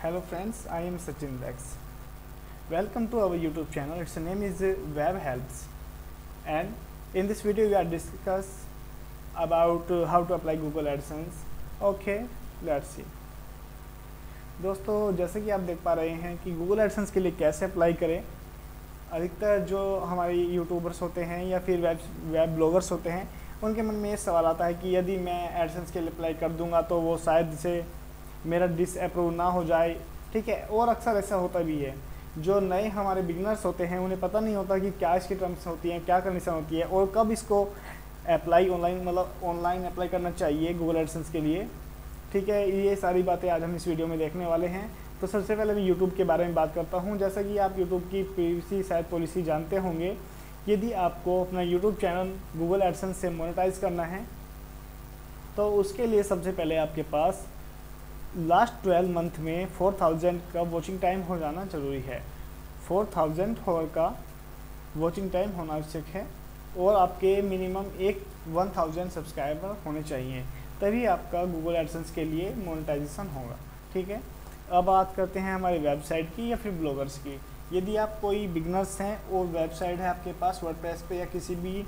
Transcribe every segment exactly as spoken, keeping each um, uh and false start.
Hello friends, I am Sachin Dex. Welcome to our YouTube channel. Its name is uh, Web Helps, and in this video we are discuss about uh, how to apply Google AdSense. Okay, let's see. दोस्तों, जैसे कि आप देख पा रहे हैं कि Google AdSense के लिए कैसे अप्लाई करें। अधिकतर जो हमारे यूट्यूबर्स होते हैं या फिर वेब वेब ब्लॉगर्स होते हैं, उनके मन में ये सवाल आता है कि यदि मैं एडसेंस के लिए अप्लाई कर दूंगा तो वो शायद से मेरा डिसअप्रूव ना हो जाए। ठीक है, और अक्सर ऐसा होता भी है। जो नए हमारे बिगनर्स होते हैं उन्हें पता नहीं होता कि क्या इसकी टर्म्स होती हैं, क्या कंडीशन होती है और कब इसको अप्लाई ऑनलाइन मतलब ऑनलाइन अप्लाई करना चाहिए गूगल एडसेंस के लिए। ठीक है, ये सारी बातें आज हम इस वीडियो में देखने वाले हैं। तो सबसे पहले मैं यूट्यूब के बारे में बात करता हूँ। जैसा कि आप यूट्यूब की पीवीसी शायद पॉलिसी जानते होंगे, यदि आपको अपना यूट्यूब चैनल गूगल एडसेंस से मोनेटाइज करना है तो उसके लिए सबसे पहले आपके पास लास्ट ट्वेल्व मंथ में फोर थाउजेंड का वॉचिंग टाइम हो जाना ज़रूरी है। फोर थाउजेंड होर का वॉचिंग टाइम होना आवश्यक है और आपके मिनिमम एक वन थाउजेंड सब्सक्राइबर होने चाहिए, तभी आपका गूगल एडसेंस के लिए मोनेटाइजेशन होगा। ठीक है, अब बात करते हैं हमारी वेबसाइट की या फिर ब्लॉगर्स की। यदि आप कोई बिगनर्स हैं और वेबसाइट है आपके पास वर्डप्रेस पे या किसी भी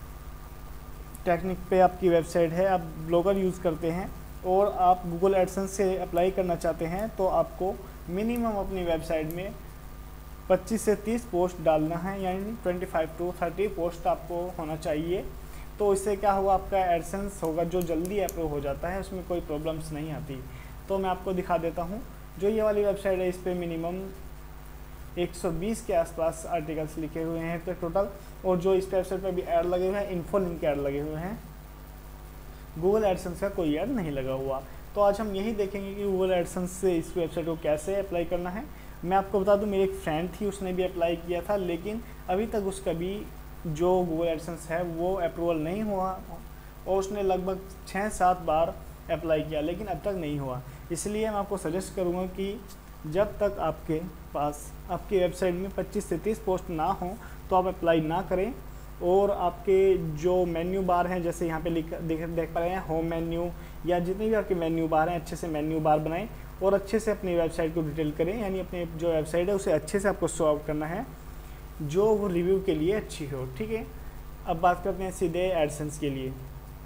टेक्निक पे आपकी वेबसाइट है, आप ब्लॉगर यूज़ करते हैं और आप गूगल एडसेंस से अप्लाई करना चाहते हैं, तो आपको मिनिमम अपनी वेबसाइट में पच्चीस से तीस पोस्ट डालना है, यानी पच्चीस टू तीस पोस्ट आपको होना चाहिए। तो इससे क्या होगा, आपका एडसेंस होगा जो जल्दी अप्रूव हो जाता है, उसमें कोई प्रॉब्लम्स नहीं आती। तो मैं आपको दिखा देता हूँ। जो ये वाली वेबसाइट है, इस पर मिनिमम एक सौ बीस के आसपास आर्टिकल्स लिखे हुए हैं तो टोटल, और जो इस वेबसाइट पर भी ऐड लगे हुए हैं, इन्फो लिंक ऐड लगे हुए हैं। गूगल एडसेंस का कोई ऐड नहीं लगा हुआ। तो आज हम यही देखेंगे कि गूगल एडसेंस से इस वेबसाइट को कैसे अप्लाई करना है। मैं आपको बता दूं, मेरी एक फ्रेंड थी, उसने भी अप्लाई किया था, लेकिन अभी तक उसका भी जो गूगल एडसेंस है वो अप्रूवल नहीं हुआ और उसने लगभग छः सात बार अप्लाई किया लेकिन अब तक नहीं हुआ। इसलिए मैं आपको सजेस्ट करूँगा कि जब तक आपके पास आपकी वेबसाइट में पच्चीस से तीस पोस्ट ना हो तो आप अप्लाई ना करें। और आपके जो मेन्यू बार हैं, जैसे यहाँ पे लिख देख देख पा रहे हैं होम मेन्यू, या जितने भी आपके मेन्यू बार हैं, अच्छे से मेन्यू बार बनाएं और अच्छे से अपनी वेबसाइट को डिटेल करें, यानी अपनी जो वेबसाइट है उसे अच्छे से आपको शो आउट करना है जो वो रिव्यू के लिए अच्छी हो। ठीक है, अब बात करते हैं सीधे एडसेंस के लिए।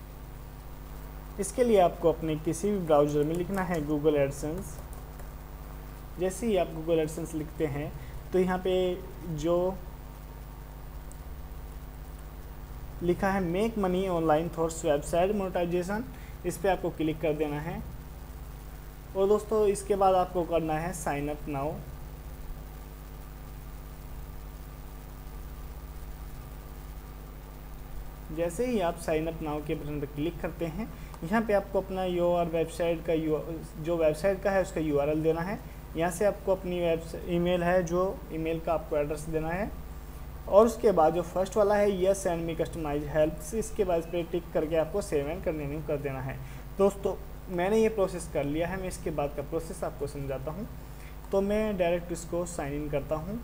इसके लिए आपको अपने किसी भी ब्राउज़र में लिखना है गूगल एडसेंस। जैसे ही आप गूगल एडसेंस लिखते हैं तो यहाँ पे जो लिखा है make money online thoughts website monetisation, इस पर आपको क्लिक कर देना है। और दोस्तों, इसके बाद आपको करना है साइन अप नाउ। जैसे ही आप साइन अप नाउ के बटन पर क्लिक करते हैं, यहाँ पे आपको अपना यूआर वेबसाइट का यू जो वेबसाइट का है उसका यूआरएल देना है। यहाँ से आपको अपनी वेब ईमेल है, जो ईमेल का आपको एड्रेस देना है। और उसके बाद जो फर्स्ट वाला है yes and me customise helps, इसके बाद इस पर टिक करके आपको सेव एंड कंटिन्यू कर देना है। दोस्तों, मैंने ये प्रोसेस कर लिया है, मैं इसके बाद का प्रोसेस आपको समझाता हूँ। तो मैं डायरेक्ट इसको साइन इन करता हूँ।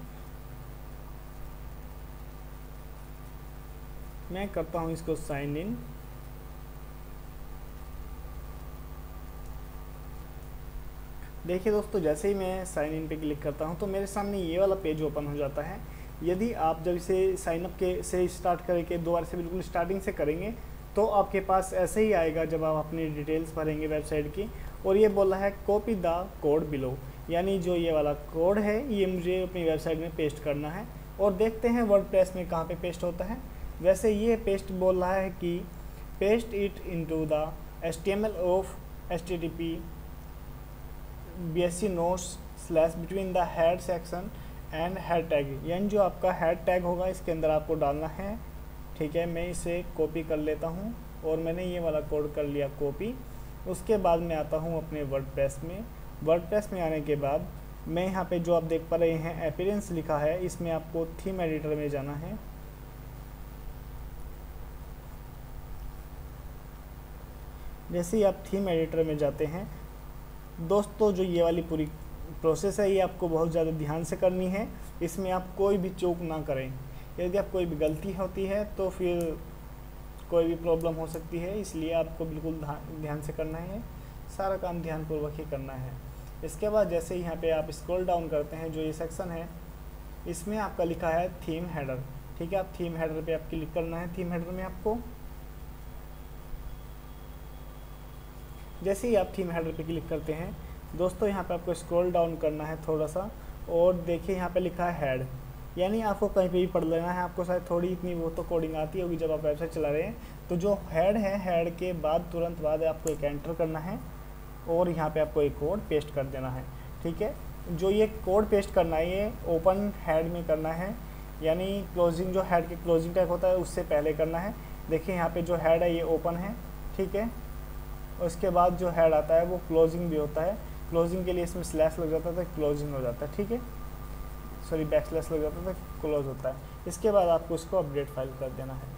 मैं करता हूँ इसको साइन इन। देखिए दोस्तों, जैसे ही मैं साइन इन पे क्लिक करता हूँ तो मेरे सामने ये वाला पेज ओपन हो जाता है। यदि आप जब इसे साइनअप के से स्टार्ट करके दोबारा से बिल्कुल स्टार्टिंग से करेंगे तो आपके पास ऐसे ही आएगा जब आप अपनी डिटेल्स भरेंगे वेबसाइट की, और ये बोल रहा है कॉपी द कोड बिलो, यानी जो ये वाला कोड है ये मुझे अपनी वेबसाइट में पेस्ट करना है। और देखते हैं वर्डप्रेस में कहाँ पे पेस्ट होता है। वैसे ये पेस्ट बोल रहा है कि paste it into the HTML of HTTP BSC notes slash between the head section and head tag, यानी जो आपका हेड टैग होगा इसके अंदर आपको डालना है। ठीक है, मैं इसे कॉपी कर लेता हूँ और मैंने ये वाला कोड कर लिया कॉपी। उसके बाद मैं आता हूँ अपने वर्डप्रेस में। वर्डप्रेस में आने के बाद मैं यहाँ पे जो आप देख पा रहे हैं अपीयरेंस लिखा है, इसमें आपको थीम एडिटर में जाना है। जैसे ही आप थीम एडिटर में जाते हैं दोस्तों, जो ये वाली पूरी प्रोसेस है ये आपको बहुत ज़्यादा ध्यान से करनी है। इसमें आप कोई भी चूक ना करें। यदि आप कोई भी गलती होती है तो फिर कोई भी प्रॉब्लम हो सकती है, इसलिए आपको बिल्कुल ध्यान से करना है। सारा काम ध्यानपूर्वक ही करना है। इसके बाद जैसे यहाँ पे आप स्क्रॉल डाउन करते हैं, जो ये सेक्शन है इसमें आपका लिखा है थीम हेडर। ठीक है, आप थीम हेडर पे आप क्लिक करना है। थीम हेडर में आपको जैसे ही आप थीम हेडर पे क्लिक करते हैं दोस्तों, यहाँ पे आपको स्क्रॉल डाउन करना है थोड़ा सा, और देखिए यहाँ पे लिखा है हेड, यानी आपको कहीं पे भी पढ़ लेना है। आपको शायद थोड़ी इतनी वो तो कोडिंग आती होगी जब आप वेबसाइट चला रहे हैं। तो जो हेड है, हेड के बाद तुरंत बाद आपको एक एंटर करना है और यहाँ पे आपको एक कोड पेस्ट कर देना है। ठीक है, जो ये कोड पेस्ट करना है ये ओपन हेड में करना है, यानी क्लोजिंग, जो हेड के क्लोजिंग टैग होता है उससे पहले करना है। देखिए यहाँ पे जो हेड है ये ओपन है। ठीक है, उसके बाद जो हेड आता है वो क्लोजिंग भी होता है। क्लोजिंग के लिए इसमें स्लैश लग जाता था, क्लोजिंग हो जाता है। ठीक है, सॉरी बैक स्लैश लग जाता था, क्लोज होता है। इसके बाद आपको उसको अपडेट फाइल कर देना है।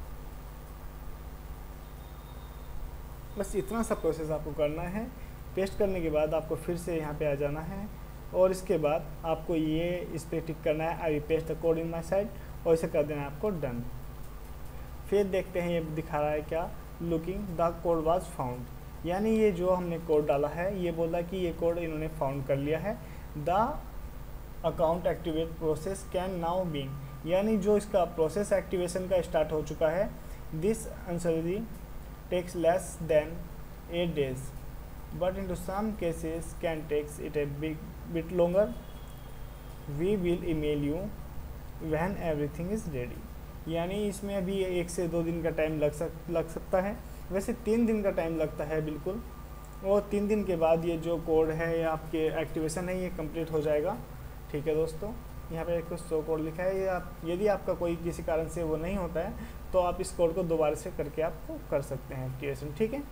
बस इतना सा प्रोसेस आपको करना है। पेस्ट करने के बाद आपको फिर से यहाँ पे आ जाना है और इसके बाद आपको ये इस पर टिक करना है, I paste the code in my site, और इसे कर देना है आपको डन। फिर देखते हैं ये दिखा रहा है क्या, looking the code was found, यानी ये जो हमने कोड डाला है ये बोला कि ये कोड इन्होंने फाउंड कर लिया है। The account activate process can now been, यानी जो इसका प्रोसेस एक्टिवेशन का स्टार्ट हो चुका है। This usually takes less than eight days but in to some cases can takes it a big bit longer. We will email you when everything is ready, यानी इसमें अभी एक से दो दिन का टाइम लग सक लग सकता है, वैसे तीन दिन का टाइम लगता है बिल्कुल। और तीन दिन के बाद ये जो कोड है या आपके एक्टिवेशन है ये कंप्लीट हो जाएगा। ठीक है दोस्तों, यहाँ पे कुछ सौ कोड लिखा है, ये आप यदि आपका कोई किसी कारण से वो नहीं होता है तो आप इस कोड को दोबारा से करके आपको कर सकते हैं एक्टिवेशन। ठीक है,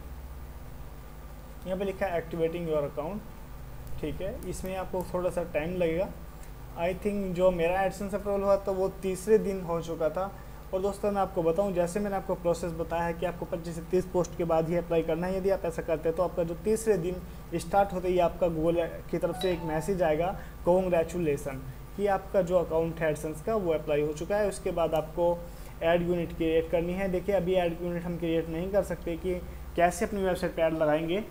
यहाँ पे लिखा है एक्टिवेटिंग योर अकाउंट। ठीक है, इसमें आपको थोड़ा सा टाइम लगेगा। आई थिंक जो मेरा एडसेंस अप्रूवल हुआ तो वो तीसरे दिन हो चुका था। और दोस्तों मैं आपको बताऊं, जैसे मैंने आपको प्रोसेस बताया है कि आपको पच्चीस से तीस पोस्ट के बाद ही अप्लाई करना है। यदि आप ऐसा करते हैं तो आपका जो तीसरे दिन स्टार्ट होते ही आपका गूगल की तरफ से एक मैसेज आएगा, कॉन्ग्रेचुलेसन, कि आपका जो अकाउंट है एडसेंस का वो अप्लाई हो चुका है। उसके बाद आपको ऐड यूनिट क्रिएट करनी है। देखिए अभी ऐड यूनिट हम क्रिएट नहीं कर सकते कि कैसे अपनी वेबसाइट पर ऐड लगाएंगे,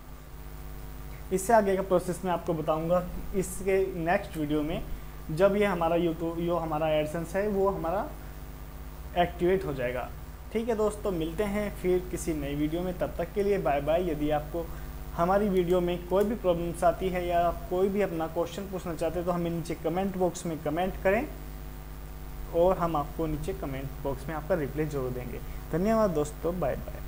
इससे आगे का प्रोसेस मैं आपको बताऊँगा इसके नेक्स्ट वीडियो में, जब ये हमारा यूट्यूब जो हमारा एडसेंस है वो हमारा एक्टिवेट हो जाएगा। ठीक है दोस्तों, मिलते हैं फिर किसी नई वीडियो में, तब तक के लिए बाय बाय। यदि आपको हमारी वीडियो में कोई भी प्रॉब्लम्स आती है या आप कोई भी अपना क्वेश्चन पूछना चाहते हैं तो हमें नीचे कमेंट बॉक्स में कमेंट करें और हम आपको नीचे कमेंट बॉक्स में आपका रिप्लाई जरूर देंगे। धन्यवाद दोस्तों, बाय बाय।